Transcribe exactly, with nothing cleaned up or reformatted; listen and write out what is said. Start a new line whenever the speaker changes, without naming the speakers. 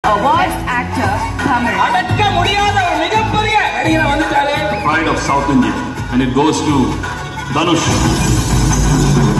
Award actor Tamil.
அடக்க முடியாத ஒரு மிகப்பெரிய நடிகர் வந்துட்டாரு.
Pride of South India and it goes to Dhanush.